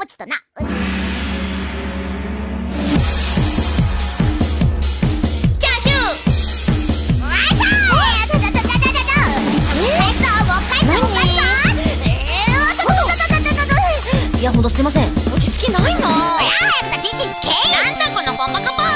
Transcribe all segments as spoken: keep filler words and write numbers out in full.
ポチッとな。よいしょ。チャーシュー。わいしょー。えー、ちょちょちょちょちょちょ。帰ったもう帰ったもう帰った。えー、ちょちょちょちょちょちょ。いやほんとすいません。落ち着きないな。いや早くチンチンつけ。なんだこのポンパカポン。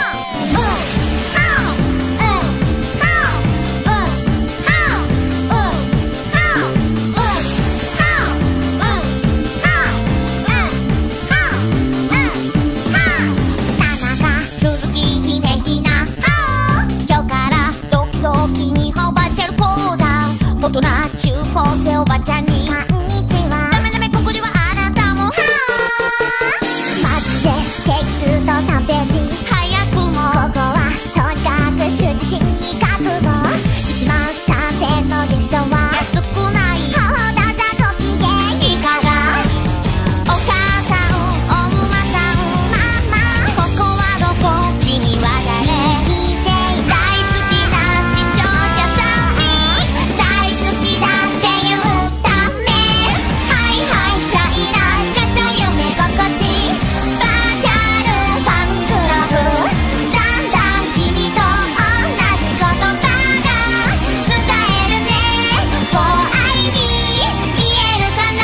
大人中高生おばちゃんにこんにちは。ダメダメここではあなたもはーマジでテキストさんページ早くもここはとにかく羞恥心に活動いちまんさんぜんの月賞は少ないほうだざご機嫌いかがお母さんお馬さんママここはどこ君は誰大好きな視聴者さんに大好きだって言うためはいはいチャイナチャチャ夢心地バーチャルファンクラブだんだん君と同じ言葉が伝えるね For I be 見えるかな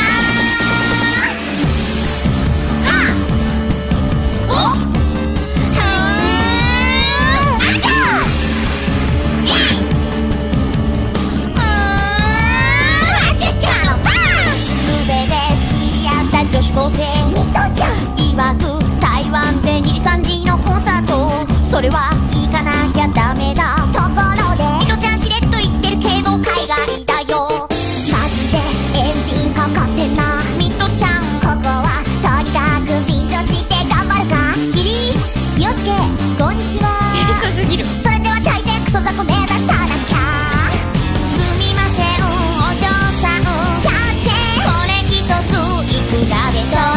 はっおっふーんあちゃーイェイうーんあちゃったのばーすべて知り合った女子高生ミトちゃん曰く台湾でにじさんじのコンサートそれは行かなきゃダメだところでミトちゃんしれっと言ってるけど海外だよマジでエンジンかかってんなミトちゃんここはとにかく便乗して頑張るかキリーヨスケこんにちは小さすぎるそれでは大抵クソ雑魚目指さなきゃすみませんお嬢さんシャチェこれ一ついくらでしょう